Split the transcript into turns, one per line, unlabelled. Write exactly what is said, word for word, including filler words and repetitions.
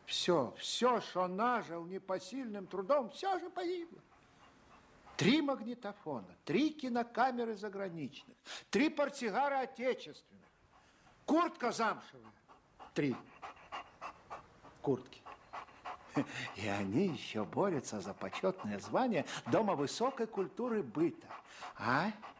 Все, все, что нажил непосильным трудом, все же погибло. Три магнитофона, три кинокамеры заграничных, три портсигара отечественных, куртка замшевая, три куртки. И они еще борются за почетное звание Дома высокой культуры быта. А?